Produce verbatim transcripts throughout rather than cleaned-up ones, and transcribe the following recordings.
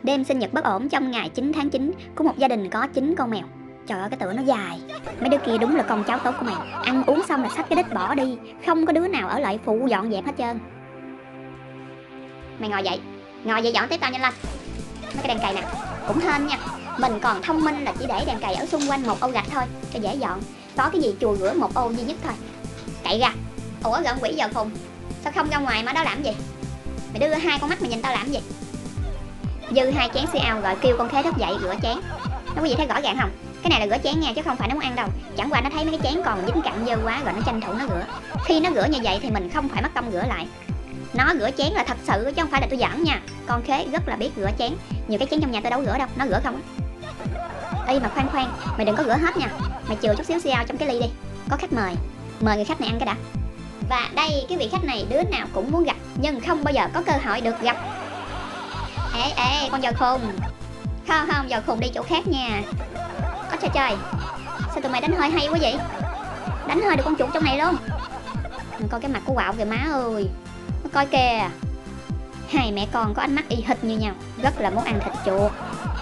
Đêm sinh nhật bất ổn trong ngày chín tháng chín của một gia đình có chín con mèo. Trời ơi, cái tựa nó dài. Mấy đứa kia đúng là con cháu tốt của mèo. Ăn uống xong là xách cái đít bỏ đi, không có đứa nào ở lại phụ dọn dẹp hết trơn. Mày ngồi dậy, ngồi dậy dọn tiếp tao nhanh lên. Mấy cái đèn cày nè, cũng hên nha. Mình còn thông minh là chỉ để đèn cày ở xung quanh một ô gạch thôi, cho dễ dọn. Có cái gì chùi rửa một ô duy nhất thôi. Cậy ra. Ủa gợn quỷ giờ khùng, sao không ra ngoài mà đó làm gì? Mày đưa hai con mắt mày nhìn tao làm gì? Dư hai chén xì ao rồi kêu con Khế thức dậy rửa chén. Nó có gì thấy rõ ràng không? Cái này là rửa chén nha, chứ không phải nó muốn ăn đâu. Chẳng qua nó thấy mấy cái chén còn dính cặn dơ quá rồi nó tranh thủ nó rửa. Khi nó rửa như vậy thì mình không phải mất công rửa lại. Nó rửa chén là thật sự chứ không phải là tôi giỡn nha. Con Khế rất là biết rửa chén. Nhiều cái chén trong nhà tôi đâu rửa đâu, nó rửa không á. Ê mà khoan khoan, mày đừng có rửa hết nha. Mày chừa chút xíu xì ao trong cái ly đi. Có khách mời, mời người khách này ăn cái đã. Và đây, cái vị khách này đứa nào cũng muốn gặp, nhưng không bao giờ có cơ hội được gặp. Ê ê con giò khùng. Không không, giò khùng đi chỗ khác nha. Có trời trời, sao tụi mày đánh hơi hay quá vậy? Đánh hơi được con chuột trong này luôn. Mình coi cái mặt của quạo kìa má ơi. Nó coi kìa. Hai mẹ con có ánh mắt y hệt như nhau, rất là muốn ăn thịt chuột.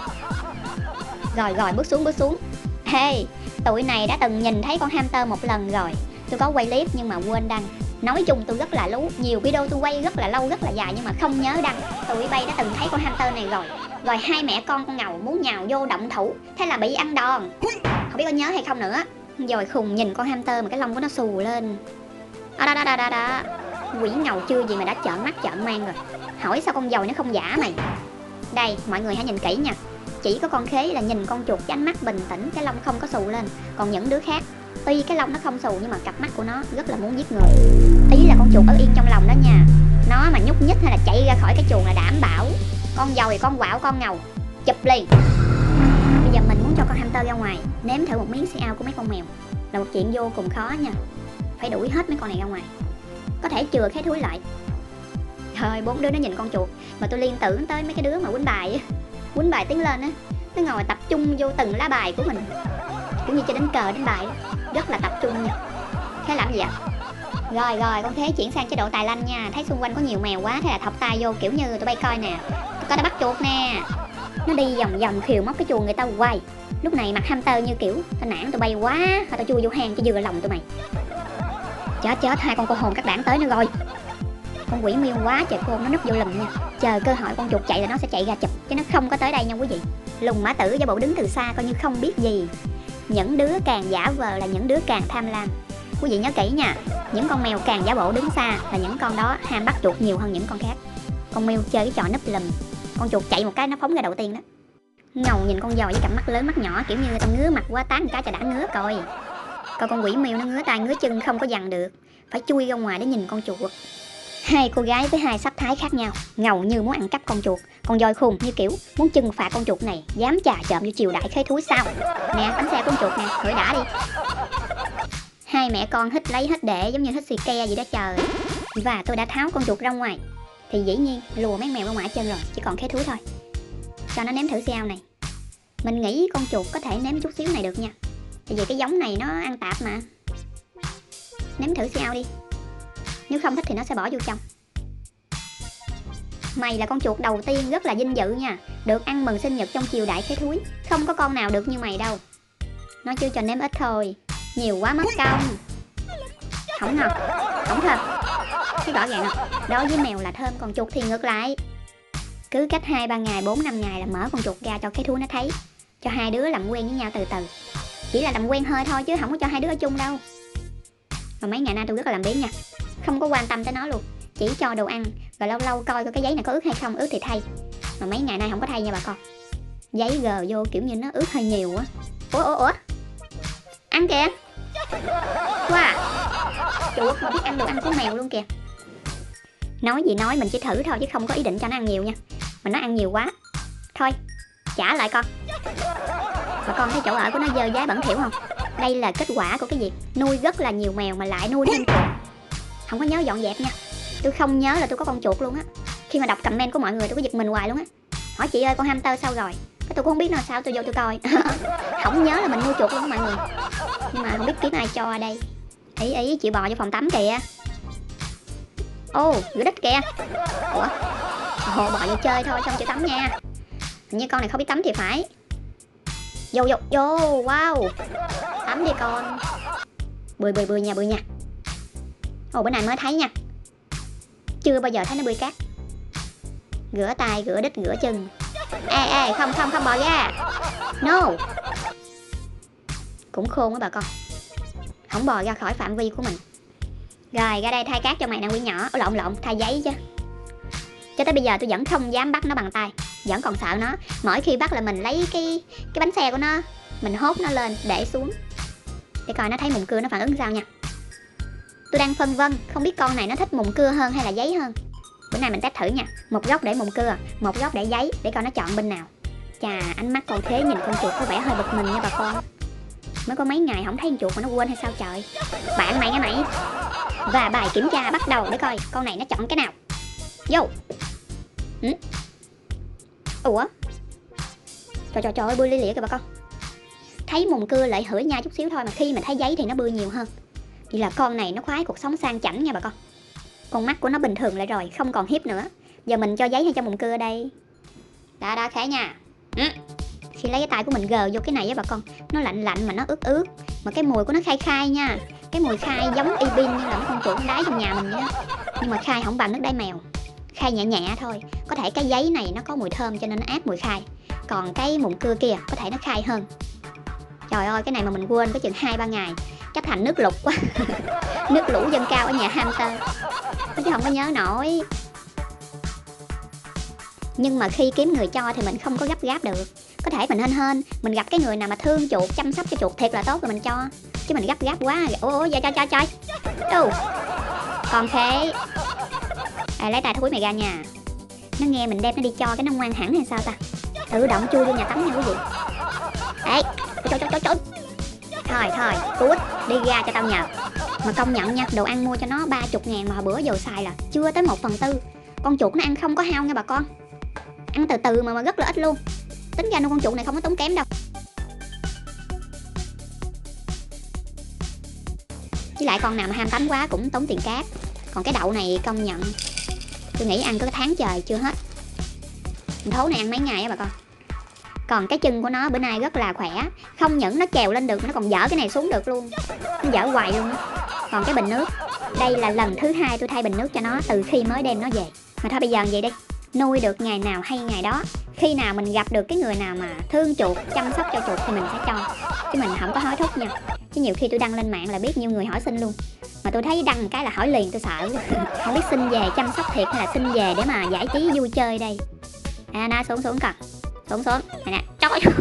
Rồi rồi, bước xuống bước xuống. Hey, tụi này đã từng nhìn thấy con hamster một lần rồi. Tôi có quay clip nhưng mà quên đăng. Nói chung tôi rất là lú. Nhiều video tôi quay rất là lâu, rất là dài nhưng mà không nhớ đăng. Tụi bay đã từng thấy con hamster này rồi. Rồi hai mẹ con con ngầu muốn nhào vô động thủ, thế là bị ăn đòn. Không biết có nhớ hay không nữa. Rồi khùng nhìn con hamster mà cái lông của nó xù lên. Đó đó đó đó đó. Quỷ ngầu chưa gì mà đã trợn mắt trợn mang rồi. Hỏi sao con dồi nó không giả mày. Đây mọi người hãy nhìn kỹ nha. Chỉ có con Khế là nhìn con chuột với ánh mắt bình tĩnh, cái lông không có xù lên. Còn những đứa khác, tuy cái lông nó không xù nhưng mà cặp mắt của nó rất là muốn giết người. Ý là con chuột ở yên trong lòng đó nha. Nó mà nhúc nhích hay là chạy ra khỏi cái chuồng là đảm bảo con dồi, con quạo, con ngầu chụp liền. Bây giờ mình muốn cho con hamster ra ngoài nếm thử một miếng xì ao của mấy con mèo. Là một chuyện vô cùng khó nha. Phải đuổi hết mấy con này ra ngoài. Có thể chừa cái thúi lại. Trời, bốn đứa nó nhìn con chuột mà tôi liên tưởng tới mấy cái đứa mà quýnh bài á. Quýnh bài tiến lên á, nó ngồi tập trung vô từng lá bài của mình, kiểu như chơi đánh cờ đánh bài đó. Rất là tập trung nha. Thế làm gì ạ? Rồi rồi, con Thế chuyển sang chế độ tài lanh nha. Thấy xung quanh có nhiều mèo quá, thế là thọc tay vô kiểu như tụi bay coi nè. Coi nó bắt chuột nè. Nó đi vòng vòng khều móc cái chuồng người ta quay. Lúc này mặt hamster như kiểu tao nản tụi bay quá, thôi tao chui vô hang cho vừa lòng tụi mày. Chết chết, hai con cô hồn các đảng tới nữa rồi. Con quỷ miêu quá trời khôn, nó núp vô lùm nha. Chờ cơ hội con chuột chạy là nó sẽ chạy ra chụp, chứ nó không có tới đây nha quý vị. Lùng mã tử giả bộ đứng từ xa coi như không biết gì. Những đứa càng giả vờ là những đứa càng tham lam. Quý vị nhớ kỹ nha. Những con mèo càng giả bộ đứng xa là những con đó ham bắt chuột nhiều hơn những con khác. Con mèo chơi cái trò núp lùm, con chuột chạy một cái nó phóng ra đầu tiên đó. Ngầu nhìn con dòi với cặp mắt lớn mắt nhỏ, kiểu như người ta ngứa mặt quá tán một cái cho đã ngứa coi. Coi con quỷ miêu nó ngứa tay ngứa chân không có dằn được, phải chui ra ngoài để nhìn con chuột. Hai cô gái với hai sắc thái khác nhau, ngầu như muốn ăn cắp con chuột, còn dòi khùng như kiểu muốn trừng phạt con chuột này, dám chà chộm vô triều đại Khế thúi sao. Nè, bánh xe con chuột nè, hửi đã đi. Hai mẹ con hít lấy hít để giống như hít xì ke vậy đó trời. Và tôi đã tháo con chuột ra ngoài, thì dĩ nhiên lùa mấy mèo ra ngoài chân rồi, chỉ còn Khế thúi thôi. Cho nó nếm thử xì ao này. Mình nghĩ con chuột có thể nếm chút xíu này được nha, tại vì cái giống này nó ăn tạp mà. Nếm thử xì ao đi. Nếu không thích thì nó sẽ bỏ vô trong. Mày là con chuột đầu tiên rất là vinh dự nha, được ăn mừng sinh nhật trong triều đại Khế thúi. Không có con nào được như mày đâu. Nó chưa cho nếm ít thôi, nhiều quá mất công. Không ngọt, không thơm. Thấy rõ ràng không? Đối với mèo là thơm, còn chuột thì ngược lại. Cứ cách hai ba ngày, bốn năm ngày là mở con chuột ra cho Khế thúi nó thấy. Cho hai đứa làm quen với nhau từ từ. Chỉ là làm quen hơi thôi chứ không có cho hai đứa ở chung đâu. Mà mấy ngày nay tôi rất là làm biếng nha, không có quan tâm tới nó luôn. Chỉ cho đồ ăn, rồi lâu lâu coi coi cái giấy này có ướt hay không, ướt thì thay. Mà mấy ngày nay không có thay nha bà con. Giấy gờ vô kiểu như nó ướt hơi nhiều á. Ủa ủa ủa ăn kìa. Wow, chuột mà biết ăn đồ ăn của mèo luôn kìa. Nói gì nói, mình chỉ thử thôi chứ không có ý định cho nó ăn nhiều nha. Mà nó ăn nhiều quá, thôi trả lại con. Bà con thấy chỗ ở của nó dơ giấy bẩn thỉu không? Đây là kết quả của cái việc nuôi rất là nhiều mèo mà lại nuôi thêm chuột. Không có nhớ dọn dẹp nha. Tôi không nhớ là tôi có con chuột luôn á. Khi mà đọc comment của mọi người tôi có giật mình hoài luôn á. Hỏi chị ơi con hamster sao rồi? Cái tôi cũng không biết nó sao, tôi vô tôi coi. Không nhớ là mình nuôi chuột luôn á mọi người. Nhưng mà không biết kiếm ai cho ở đây. Ý ý chị bò vô phòng tắm kìa. Ô, rửa đít kìa. Ủa? Ồ, bò vô chơi thôi, xong chịu tắm nha. Hình như con này không biết tắm thì phải. Vô vô vô. Wow. Tắm đi con. Bơi bơi bơi nha, bơi nha. Ồ, bữa nay mới thấy nha, chưa bao giờ thấy nó bơi cát. Rửa tay, rửa đít, rửa chân. Ê ê, không không không bò ra. No. Cũng khôn á bà con, không bò ra khỏi phạm vi của mình. Rồi ra đây thay cát cho mày nè quỷ nhỏ. Ủa, lộn lộn, thay giấy chứ. Cho tới bây giờ tôi vẫn không dám bắt nó bằng tay, vẫn còn sợ nó. Mỗi khi bắt là mình lấy cái cái bánh xe của nó, mình hốt nó lên để xuống để coi nó thấy mùn cưa nó phản ứng sao nha. Tôi đang phân vân không biết con này nó thích mùn cưa hơn hay là giấy hơn. Bữa nay mình test thử nha, một góc để mùn cưa, một góc để giấy, để coi nó chọn bên nào. Chà, ánh mắt con Thế nhìn con chuột có vẻ hơi bực mình nha bà con. Mới có mấy ngày không thấy con chuột mà nó quên hay sao trời. Bạn mày nghe mày. Và bài kiểm tra bắt đầu để coi con này nó chọn cái nào. Vô. Ừ? Ủa? Trời trời trời, bươi li lịa kìa bà con. Thấy mùn cưa lại hửi nha chút xíu thôi, mà khi mà thấy giấy thì nó bươi nhiều hơn. Vậy là con này nó khoái cuộc sống sang chảnh nha bà con. Con mắt của nó bình thường lại rồi, không còn hiếp nữa. Giờ mình cho giấy hay cho mùn cưa đây? Đó đó, khá nha. Ừ. Khi lấy cái tay của mình gờ vô cái này với bà con, nó lạnh lạnh mà nó ướt ướt, mà cái mùi của nó khai khai nha. Cái mùi khai giống y bin như là mấy con chuột đáy trong nhà mình nha. Nhưng mà khai không bằng nước đáy mèo, khai nhẹ nhẹ thôi. Có thể cái giấy này nó có mùi thơm cho nên nó át mùi khai, còn cái mùn cưa kia có thể nó khai hơn. Trời ơi, cái này mà mình quên có chừng hai ba ngày chắc thành nước lụt quá. Nước lũ dâng cao ở nhà hamster, chứ không có nhớ nổi. Nhưng mà khi kiếm người cho thì mình không có gấp gáp được. Có thể mình hên hên, mình gặp cái người nào mà thương chuột, chăm sóc cho chuột thiệt là tốt rồi mình cho. Chứ mình gấp gáp quá. Ủa ủa, trời trời trời. Đâu con Khế. À, lấy tay thúi mày ra nha. Nó nghe mình đem nó đi cho cái nó ngoan hẳn hay sao ta. Tự động chui vô nhà tắm nha quý vị. Ê, trời trời trời trời. Thôi thôi, cút, đi ra cho tao nhờ. Mà công nhận nha, đồ ăn mua cho nó ba mươi ngàn mà hồi bữa giờ xài là chưa tới một phần tư. Con chuột nó ăn không có hao nha bà con. Ăn từ từ mà mà rất là ít luôn. Tính ra nuôi con chuột này không có tốn kém đâu. Với lại con nào mà ham tánh quá cũng tốn tiền cát. Còn cái đậu này công nhận, tôi nghĩ ăn có cái tháng trời chưa hết. Thố này ăn mấy ngày á bà con. Còn cái chân của nó bữa nay rất là khỏe. Không những nó trèo lên được, nó còn dở cái này xuống được luôn. Nó dở hoài luôn. Còn cái bình nước, đây là lần thứ hai tôi thay bình nước cho nó từ khi mới đem nó về. Mà thôi bây giờ vậy đi, nuôi được ngày nào hay ngày đó. Khi nào mình gặp được cái người nào mà thương chuột, chăm sóc cho chuột thì mình sẽ cho. Chứ mình không có hối thúc nha. Chứ nhiều khi tôi đăng lên mạng là biết nhiêu người hỏi xin luôn. Mà tôi thấy đăng cái là hỏi liền, tôi sợ. Không biết xin về chăm sóc thiệt hay là xin về để mà giải trí vui chơi đây. À na, xuống xuống cần. Xuống xuống. Này nè, trời ơi.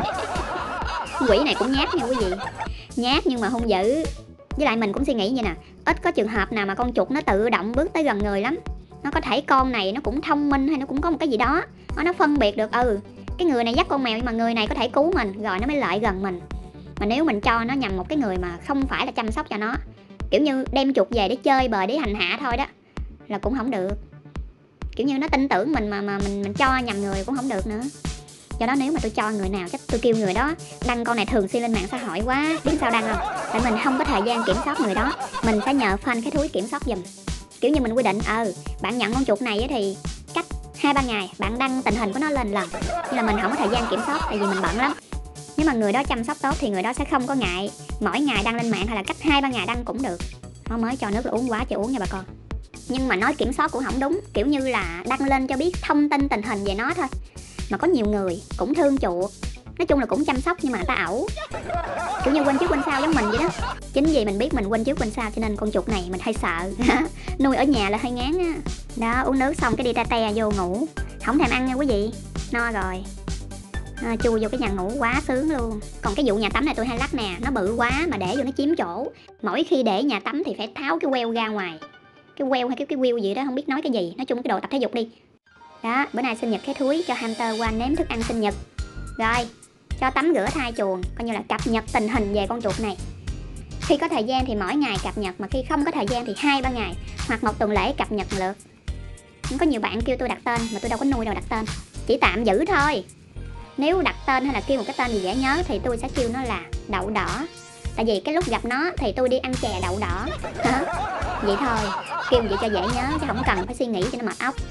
Quỷ này cũng nhát nha quý vị. Nhát nhưng mà hung dữ. Với lại mình cũng suy nghĩ như nè, ít có trường hợp nào mà con chuột nó tự động bước tới gần người lắm. Nó có thể con này nó cũng thông minh hay nó cũng có một cái gì đó, nó phân biệt được ừ cái người này dắt con mèo nhưng mà người này có thể cứu mình, rồi nó mới lại gần mình. Mà nếu mình cho nó nhầm một cái người mà không phải là chăm sóc cho nó, kiểu như đem chuột về để chơi bời để hành hạ thôi đó, là cũng không được. Kiểu như nó tin tưởng mình mà mà mình mình cho nhầm người cũng không được nữa. Do đó nếu mà tôi cho người nào chắc tôi kêu người đó đăng con này thường xuyên lên mạng xã hội quá. Biết sao đăng không? Tại mình không có thời gian kiểm soát người đó, mình phải nhờ fan cái thúi kiểm soát giùm. Kiểu như mình quy định ờ bạn nhận con chuột này thì cách hai ba ngày bạn đăng tình hình của nó lên lần. Nhưng là mình không có thời gian kiểm soát tại vì mình bận lắm. Nếu mà người đó chăm sóc tốt thì người đó sẽ không có ngại mỗi ngày đăng lên mạng, hay là cách hai ba ngày đăng cũng được. Nó mới cho nước là uống quá trời uống nha bà con. Nhưng mà nói kiểm soát cũng không đúng, kiểu như là đăng lên cho biết thông tin tình hình về nó thôi. Mà có nhiều người cũng thương chuột, nói chung là cũng chăm sóc nhưng mà người ta ẩu, kiểu như quên trước quên sau giống mình vậy đó. Chính vì mình biết mình quên trước quên sau cho nên con chuột này mình hơi sợ. Nuôi ở nhà là hơi ngán á. Đó, uống nước xong cái đi te te vô ngủ, không thèm ăn nha quý vị, no rồi. À, chui vô cái nhà ngủ quá sướng luôn. Còn cái vụ nhà tắm này tôi hay lắc nè, nó bự quá mà để vô nó chiếm chỗ. Mỗi khi để nhà tắm thì phải tháo cái queo ra ngoài. Cái queo hay cái cái wheel gì đó không biết nói cái gì, nói chung cái đồ tập thể dục đi. Đó, bữa nay sinh nhật cái thúi cho hamster qua nếm thức ăn sinh nhật. Rồi, cho tắm rửa thay chuồng, coi như là cập nhật tình hình về con chuột này. Khi có thời gian thì mỗi ngày cập nhật, mà khi không có thời gian thì hai ba ngày hoặc một tuần lễ cập nhật một lượt. Có nhiều bạn kêu tôi đặt tên mà tôi đâu có nuôi đâu đặt tên, chỉ tạm giữ thôi. Nếu đặt tên hay là kêu một cái tên gì dễ nhớ thì tôi sẽ kêu nó là đậu đỏ. Tại vì cái lúc gặp nó thì tôi đi ăn chè đậu đỏ. Vậy thôi, kêu vậy cho dễ nhớ chứ không cần phải suy nghĩ cho nó mệt óc.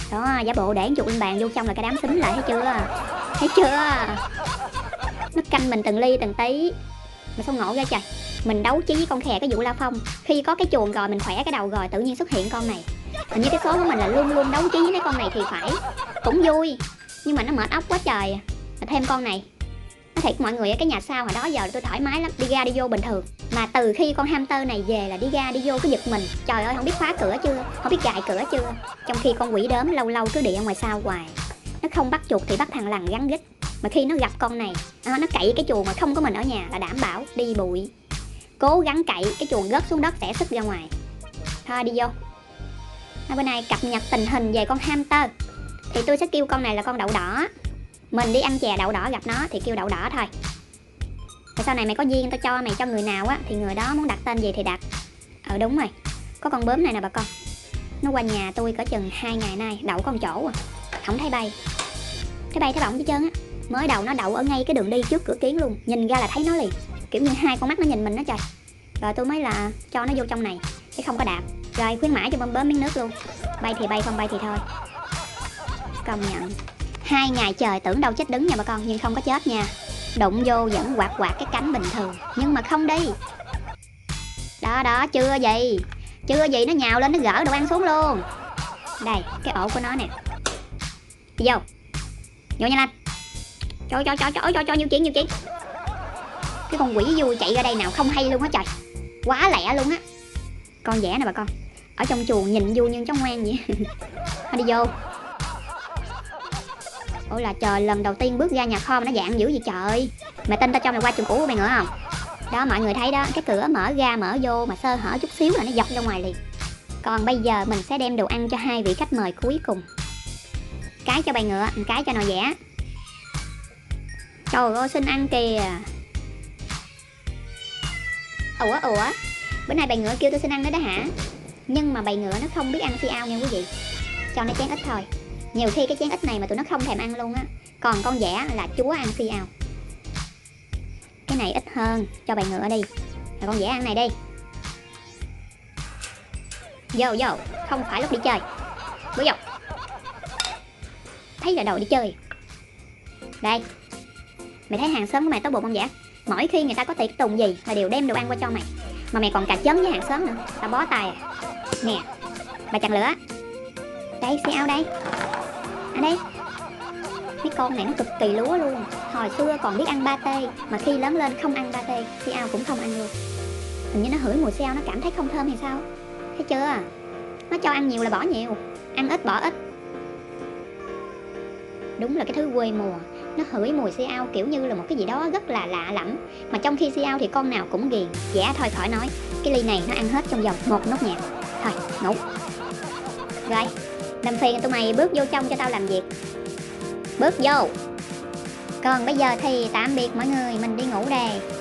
Đó, giả bộ để chuột lên bàn vô trong là cái đám xúm lại, thấy chưa? Thấy chưa? Nó canh mình từng ly từng tí. Mà sao ngộ ra trời. Mình đấu trí với con khè cái vụ La Phong. Khi có cái chuồng rồi mình khỏe cái đầu rồi tự nhiên xuất hiện con này. Hình như cái số của mình là luôn luôn đấu trí với mấy con này thì phải. Cũng vui, nhưng mà nó mệt óc quá trời. Mà thêm con này. Nói thiệt mọi người ở cái nhà sau hồi đó giờ tôi thoải mái lắm, đi ra đi vô bình thường. Mà từ khi con hamster này về là đi ra đi vô cứ giật mình. Trời ơi, không biết khóa cửa chưa, không biết gài cửa chưa. Trong khi con quỷ đốm lâu lâu cứ đi ở ngoài sau hoài. Nó không bắt chuột thì bắt thằng lằn gắn rít. Mà khi nó gặp con này, nó cậy cái chuồng mà không có mình ở nhà là đảm bảo đi bụi. Cố gắng cậy cái chuồng rớt xuống đất sẽ sức ra ngoài. Thôi đi vô. Bữa nay cập nhật tình hình về con hamster. Thì tôi sẽ kêu con này là con đậu đỏ. Mình đi ăn chè đậu đỏ gặp nó thì kêu đậu đỏ thôi. Rồi sau này mày có duyên tao cho mày cho người nào á thì người đó muốn đặt tên gì thì đặt. Ờ đúng rồi. Có con bướm này nè bà con. Nó qua nhà tôi cỡ chừng hai ngày nay đậu con chỗ à. Không thấy bay. Thấy bay thấy bỏng hết trơn á. Mới đầu nó đậu ở ngay cái đường đi trước cửa kiến luôn. Nhìn ra là thấy nó liền. Kiểu như hai con mắt nó nhìn mình đó trời. Rồi tôi mới là cho nó vô trong này chứ không có đạp. Rồi khuyến mãi cho bơm bớm miếng nước luôn. Bay thì bay không bay thì thôi. Công nhận. Hai ngày trời tưởng đâu chết đứng nha bà con. Nhưng không có chết nha. Đụng vô vẫn quạt quạt cái cánh bình thường. Nhưng mà không đi. Đó đó chưa gì. Chưa gì nó nhào lên nó gỡ đồ ăn xuống luôn. Đây cái ổ của nó nè. Đi vô. Vô nhanh lên. Cho cho cho cho cho cho nhiều chuyện nhiều chuyện. Cái con quỷ vui chạy ra đây nào không hay luôn á trời. Quá lẹ luôn á. Con vẽ nè bà con. Ở trong chuồng nhìn vui như cháu ngoan vậy. Thôi đi vô. Ủa là trời, lần đầu tiên bước ra nhà kho mà nó dạng dữ vậy trời. Mày tin tao cho mày qua chuồng cũ của mày nữa không? Đó mọi người thấy đó. Cái cửa mở ra mở vô mà sơ hở chút xíu là nó dọc ra ngoài liền. Còn bây giờ mình sẽ đem đồ ăn cho hai vị khách mời cuối cùng. Cái cho bầy ngựa, cái cho nồi vẽ. Trời ơi xin ăn kìa. Ủa ủa bữa nay bầy ngựa kêu tôi xin ăn nữa đó hả? Nhưng mà bầy ngựa nó không biết ăn si ao nha quý vị. Cho nó chén ít thôi. Nhiều khi cái chén ít này mà tụi nó không thèm ăn luôn á. Còn con vẽ là chúa ăn si ao. Cái này ít hơn. Cho bầy ngựa đi. Rồi con vẽ ăn này đi. Vô vô. Không phải lúc đi chơi. Bước vô. Thấy là đồ đi chơi. Đây. Mày thấy hàng xóm của mày tốt bụng không vậy? Mỗi khi người ta có tiệc tùng gì là đều đem đồ ăn qua cho mày. Mà mày còn cà chớn với hàng xóm nữa. Tao bó tay à. Nè. Bà chặn lửa. Đây si ao đây. Ở đây. Mấy con này nó cực kỳ lúa luôn. Hồi xưa còn biết ăn pate. Mà khi lớn lên không ăn pate. Si ao cũng không ăn luôn. Hình như nó hửi mùi si ao nó cảm thấy không thơm hay sao. Thấy chưa? Nó cho ăn nhiều là bỏ nhiều. Ăn ít bỏ ít. Đúng là cái thứ quê mùa. Nó hửi mùi si ao kiểu như là một cái gì đó rất là lạ lẫm. Mà trong khi si ao thì con nào cũng ghiền. Dạ thôi khỏi nói. Cái ly này nó ăn hết trong vòng một nốt nhạc. Thôi ngủ. Rồi làm phiền tụi mày bước vô trong cho tao làm việc. Bước vô. Còn bây giờ thì tạm biệt mọi người. Mình đi ngủ đây.